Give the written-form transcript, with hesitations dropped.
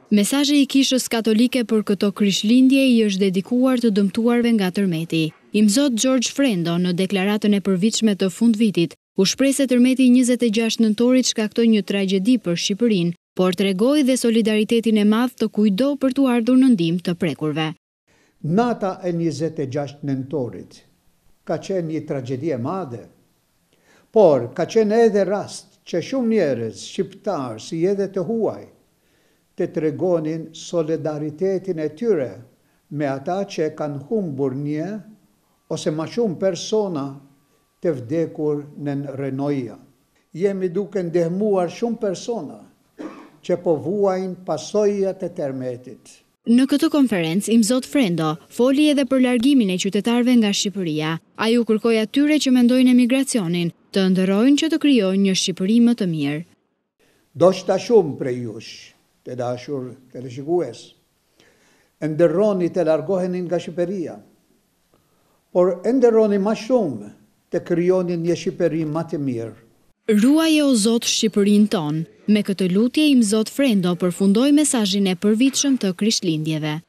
Mesazhi i Kishës Katolike për këto Krishtlindje i është dedikuar të dëmtuarve nga tërmeti. Imzot George Frendo në deklaratën e përvitshme të fundvitit u shpreh se tërmeti 26 nëntorit shkaktoi një tragjedi për Shqipërinë, por tregoi dhe solidaritetin e madh të kujdo për t'u ardhur në ndihmë të prekurve. Nata e 26 nëntorit ka qenë një tragjedi e madhe, por ka qenë edhe rast që shumë njerëz shqiptar si edhe të huaj të tregonin solidaritetin e tyre me ata që kanë humbur një ose më shumë persona të vdekur në renoja. Jemi duke ndihmuar shumë persona që po vuajnë pasojat e tërmetit. Në këtë konferencë, Imzot Frendo foli edhe për largimin e qytetarëve nga Shqipëria. Ai u kërkoi atyre që mendojnë emigracionin të ndërrojnë që të krijojnë një Shqipëri më të mirë. Do shta shumë prej jush, të dashur teleshikues, ndërroni të largohenin nga Shqipëria, por ndërroni më shumë të krijonin një Shqipëri më të mirë. Ruaje o Zot Shqipërinë tonë. Me këtë lutje Imzot Frendo përfundoi mesazhin e përvitshëm të Krishtlindjeve.